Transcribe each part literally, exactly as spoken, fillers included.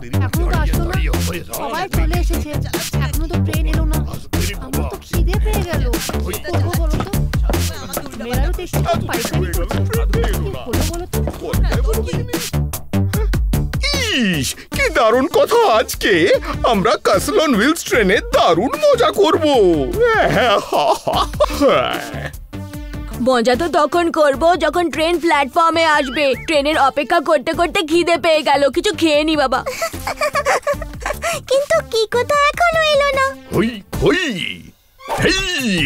এখনো তো আসলো না। সবাই চলে এসেছে, এখনো তো ট্রেন এলো না। আমার তো খিদে পেয়ে গেল, করবো বলো তো? মেয়েরাও তো একটু পাইকারি করছে, কি হলো বলো তো? ইস, কি দারুণ কথা! আজকে আমরা কাসলন হুইলস ট্রেনে দারুণ মজা করবো। মজা তো তখন করব যখন ট্রেন প্ল্যাটফর্মে আসবে। ট্রেনের অপেক্ষা করতে করতে খিদে পেয়ে গেল, কিছু খেয়ে নি বাবা। কিন্তু কিকো তো এখনো এলো না। হই হই হেই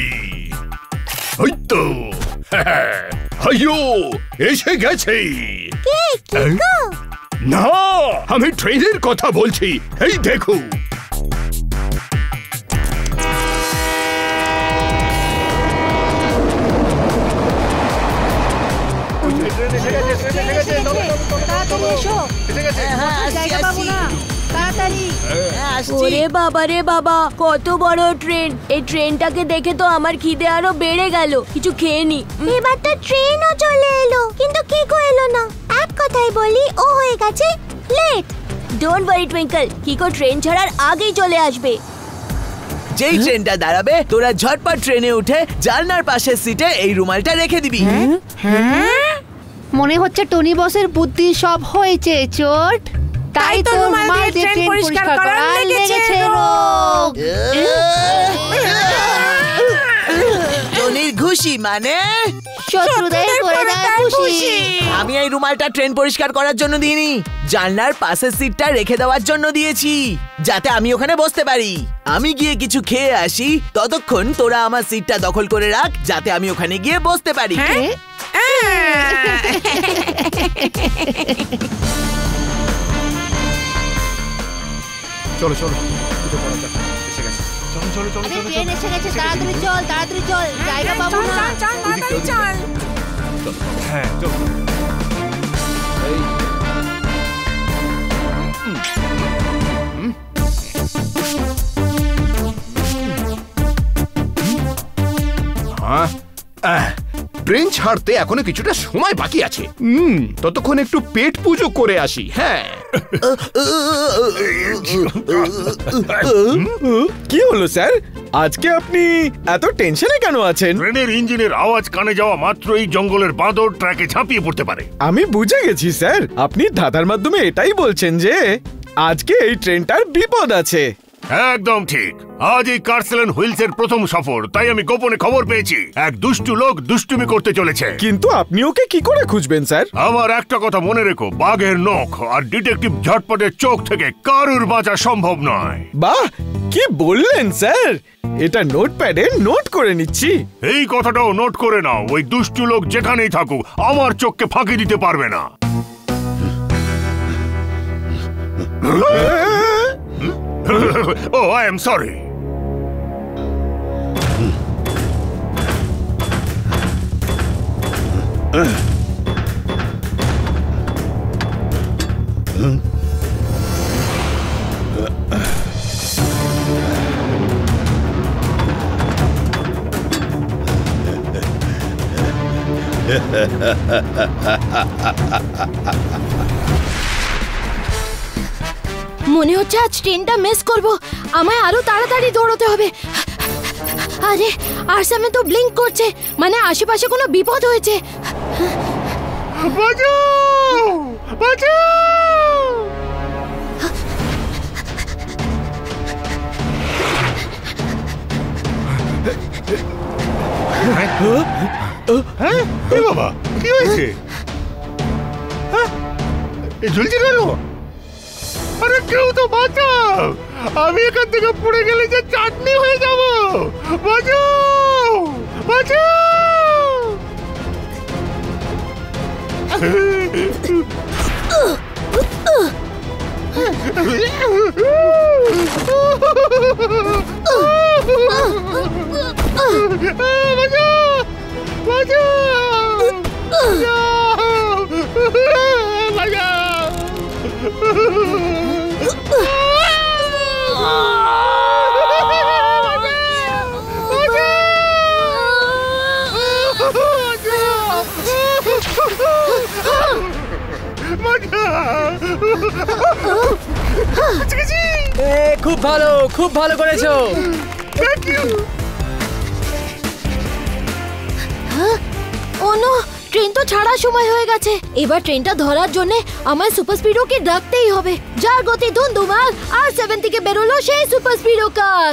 হই তো আইয়ো এসে গেছে। কে কিকো? না, আমি ট্রেনের কথা বলছি। এই দেখো, ওরে বাবা রে বাবা, কত বড় ট্রেন! এই ট্রেনটাকে দেখে তো আমার খিদে আরো বেড়ে গেল, কিছু খেয়ে নি। এবার তো ট্রেনও চলে এলো, কিন্তু কিকো এলো না। এক কথায় বলি, ও হয়ে গেছে late. Don't worry Twinkle, Kicko train ছাড়ার আগেই চলে আসবে। যেই ট্রেনটা দাঁড়াবে তোরা ঝটপট ট্রেনে উঠে জানলার পাশের সিটে এই রুমালটা রেখে দিবি। হ্যাঁ, মনে হচ্ছে টনি বসের বুদ্ধি সব হয়েছে চোট। তাই তো রুমাল দিয়ে ট্রেন পরিষ্কার করার লেগেছে রোগ। টনির ঘুষি মানে শত্রুদের করে দেয় খুশি। আমি এই রুমালটা ট্রেন পরিষ্কার করার জন্য দিইনি, জানলার পাশের সিটটা রেখে দেওয়ার জন্য দিয়েছি, যাতে আমি ওখানে বসতে পারি। আমি গিয়ে কিছু খেয়ে আসি, ততক্ষণ তোরা আমার সিটটা দখল করে রাখ, যাতে আমি ওখানে গিয়ে বসতে পারি। চলো চলো, এসে গেছে। চলো চলো চলো, ট্রেন এসে গেছে, তাড়াতাড়ি চল, তাড়াতাড়ি চল, জায়গা পাবো না। হ্যাঁ চলো। ট্রেন ছাড়তে এখনো কিছুটা সময় বাকি আছে। হুম, ততক্ষণ একটু পেট পুজো করে আসি। হ্যাঁ, কি হলো স্যার, আজকে আপনি এত টেনশনে কেন আছেন? ট্রেনের ইঞ্জিনের আওয়াজ কানে যাওয়া মাত্রই জঙ্গলের বাঁদর ট্র্যাকে ঝাঁপিয়ে পড়তে পারে। আমি বুঝে গেছি স্যার, আপনি ধাঁধার মাধ্যমে এটাই বলছেন যে আজকে এই ট্রেনটার বিপদ আছে। একদম ঠিক, আজ এই কাসলন হুইলস এর প্রথম সফর, তাই আমি গোপনে খবর পেয়েছি এক দুষ্টু লোক দুষ্টুমি করতে চলেছে। কিন্তু আপনি ওকে কি করে খুঁজবেন স্যার? আমার একটা কথা মনে রেখো, বাঘের নখ আর ডিটেকটিভ ঝটপটের চোখ থেকে কারুর বাঁচা সম্ভব নয়। বাহ, কি বললেন স্যার, এটা নোটপ্যাডে নোট করে নিচ্ছি। এই কথাটাও নোট করে নাও, ওই দুষ্টু লোক যেখানেই থাকুক আমার চোখকে ফাঁকি দিতে পারবে না। Oh, I am sorry. মনে হচ্ছে আজ ট্রেনটা মিস করব, আমায় আরো তাড়াতাড়ি দৌড়তে হবে। আরে আর সামনে তো ব্লিঙ্ক করছে, মানে আশেপাশে কোনো বিপদ হয়েছে। বাঁচাও, বাঁচাও! হ্যাঁ, এ বাবা, কি হয়েছে? হ্যাঁ, ঝুলছে কেন? আরে কেউ তো বাঁচাও, আমি এখান থেকে পড়ে গেলে যে চাটনি হয়ে যাব। বাঁচাও, বাঁচাও! এ, খুব ভালো খুব ভালো করেছো। Thank you. Oh no, train তো ছাড়ার সময় হয়ে গেছে। এবার ট্রেনটা ধরার জন্য আমার সুপার স্পিডোকে ডাকতেই হবে। যার গতি ধুমধুমার আর সেভেন থেকে বেরোলো সেই সুপার স্পিডো কার।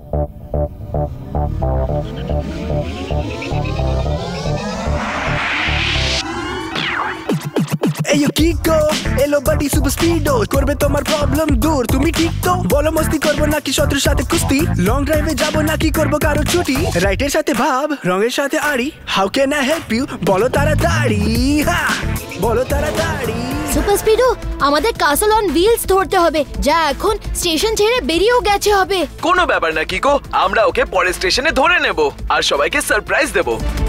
এয়ো কিকো এলো বাডি সুপার স্পিডো করবে তোমার প্রবলেম দূর। তুমি ঠিক তো বলো, মস্তি করবো নাকি শত্রুর সাথে কুস্তি? লং ড্রাইভে যাবো নাকি করবো কারো ছুটি? রাইটের সাথে ভাব, রঙের সাথে আড়ি। How can I help you? বলো তাড়াতাড়ি, হ্যাঁ বলো তাড়াতাড়ি। সুপার স্পিডো, আমাদের কাসল অন হুইলস ধরতে হবে, যা এখন স্টেশন ছেড়ে বেরিয়েও গেছে হবে। কোনো ব্যাপার না কিকো, আমরা ওকে পরের স্টেশনে ধরে নেব আর সবাইকে সারপ্রাইজ দেব।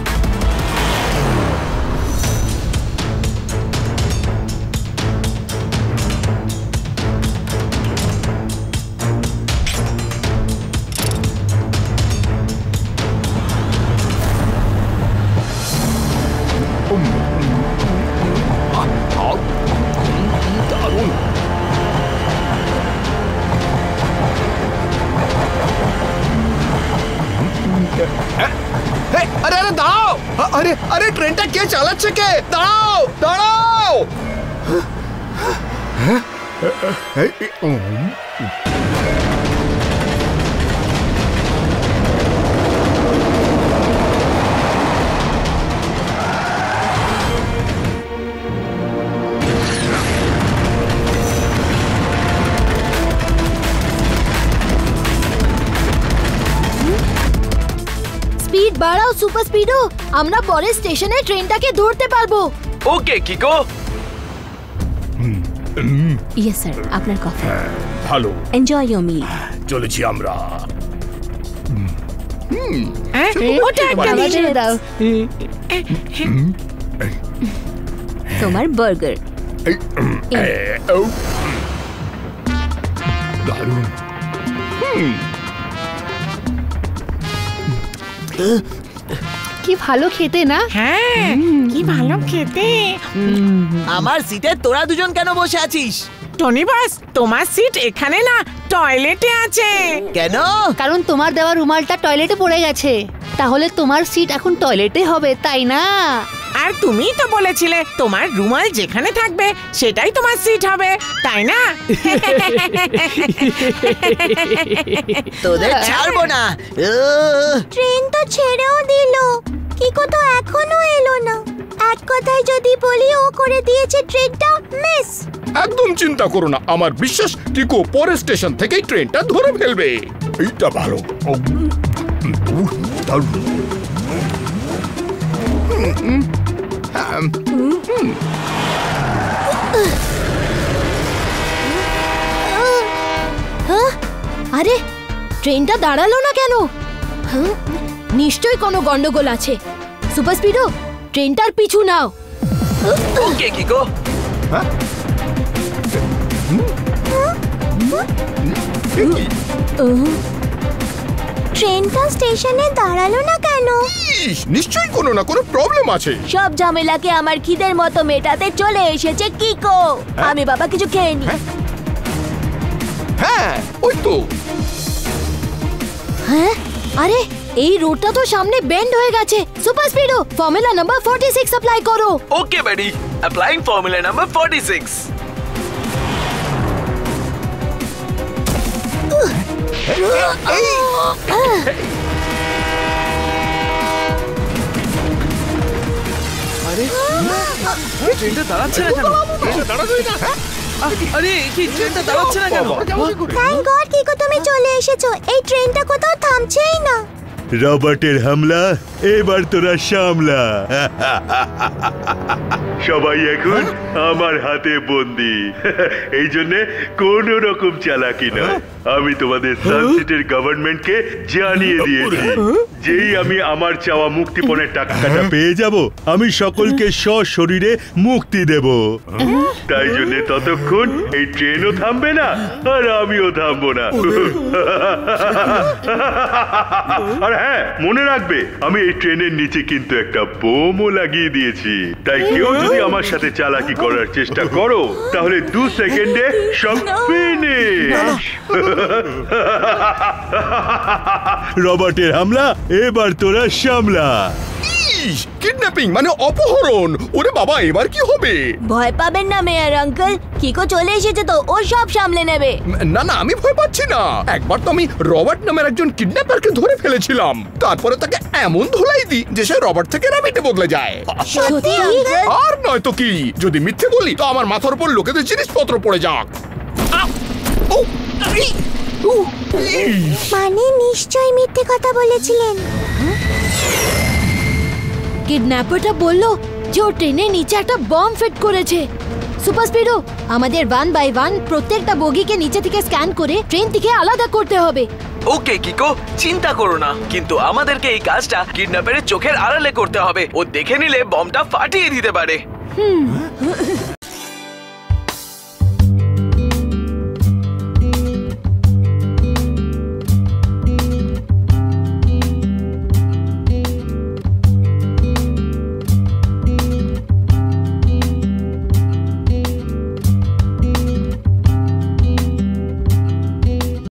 আরে আরে দাঁড়াও, আরে আরে ট্রেনটা কে চালাচ্ছে? কে? দাঁড়াও দাঁড়াও। স্পিড বাড়াও সুপার স্পিডো, আমরা পরের স্টেশনে ট্রেনটাকে ধরতে পারবো। ওকে কিকো। ইয়েস স্যার, আপনার কফি। ভালো, এনজয় ইওর মিল। চলেছি আমরা। ওটা একটা দিয়ে দাও। তোমার বার্গার। দারুণ। কি ভালো খেতে না? হ্যাঁ, কি ভালো খেতে। আমার সিটে তোরা দুজন কেন বসে আছিস? টনি বস, তোমার সিট এখানে না, টয়লেটে আছে। কেন? কারণ তোমার দেওয়া রুমালটা টয়লেটে পড়ে গেছে, তাহলে তোমার সিট এখন টয়লেটে হবে, তাই না? আর তুমিই তো বলেছিলে তোমার রুমাল যেখানে থাকবে সেটাই তোমার সিট হবে, তাই না? তোদের ছাড়বো না। উহ, ট্রেন তো ছেড়েও দিল, কিকো তো এখনো এলো না। এক কথায় যদি বলি, ও করে দিয়েছে ট্রেনটা মিস। একদম চিন্তা করো না, আমার বিশ্বাস কিকো পরের স্টেশন থেকেই ট্রেনটা ধরে ফেলবে। এইটা ভালো। উহ, দারুণ। আরে ট্রেনটা দাঁড়ালো না কেন? হ্যাঁ, নিশ্চয়ই কোনো গন্ডগোল আছে। সুপার স্পিডো, ট্রেনটার পিছু নাও। ওকে কিকো। ট্রেনটা স্টেশনে দাঁড়ালো না কেন? নিশ্চয়ই কোনো না কোনো প্রবলেম আছে। সব ঝামেলাকে আমার খিদের মতো মেটাতে চলে এসেছে কিকো। আমি বাবা কিছু খেয়ে নি। হ্যাঁ, ওই তো। হ্যাঁ, আরে এই রোডটা তো সামনে বেন্ড হয়ে গেছে। Super speedo, formula number forty six apply করো। Okay buddy, applying formula number forty six. আরে ট্রেনটা দাঁড়াচ্ছে না কেন? আরে কি ট্রেনটা দাঁড়াচ্ছে না কেন? থ্যাংক গড কিকো তুমি চলে এসেছো। এই ট্রেনটা কোথাও থামছেই না। রবার্টের হামলা এবার তোরা সামলা। সবাই এখন আমার হাতে বন্দি। এই জন্য কোন রকম চালাকি নয়। আমি তোমাদের সানসিটির গভর্নমেন্টকে জানিয়ে দিয়েছি যেই আমি আমার চাওয়া মুক্তিপণের টাকাটা পেয়ে যাব আমি সকলকে সশরীরে মুক্তি দেব। তাই জন্য ততক্ষণ এই ট্রেনও থামবে না আর আমিও থামবো না। আর হ্যাঁ, মনে রাখবে আমি এই ট্রেনের নিচে কিন্তু একটা বোমও লাগিয়ে দিয়েছি। তাই কেউ যদি আমার সাথে চালাকি করার চেষ্টা করো তাহলে দু সেকেন্ডে সব ফিনিশ। রবার্টের হামলা এবার তোরা সামলা। কিডন্যাপিং মানে অপহরণ। ওরে বাবা, এবার কি হবে? ভয় পাবেন না মেয়ার আঙ্কেল, কিকো চলে এসেছে তো, ও সব সামলে নেবে। না না, আমি ভয় পাচ্ছি না। একবার তো আমি রবার্ট নামের একজন কিডন্যাপারকে ধরে ফেলেছিলাম, তারপরে তাকে এমন ধোলাই দিই যে সে রবার্ট থেকে র‍্যাবিটে বদলে যায়। সত্যি? আর নয় তো কি, যদি মিথ্যে বলি তো আমার মাথার উপর লোকেদের জিনিসপত্র পড়ে যাক। মানে নিশ্চয়ই মিথ্যে কথা বলেছিলেন। কিডন্যাপারটা বলল যে ও ট্রেনের নিচে একটা বম ফিট করেছে। সুপার স্পিডো, আমাদের ওয়ান বাই ওয়ান প্রত্যেকটা বগিকে নিচে থেকে স্ক্যান করে ট্রেন থেকে আলাদা করতে হবে। ওকে কিকো, চিন্তা করো না, কিন্তু আমাদেরকে এই কাজটা কিডন্যাপারের চোখের আড়ালে করতে হবে। ও দেখে নিলে বমটা ফাটিয়ে দিতে পারে। হুম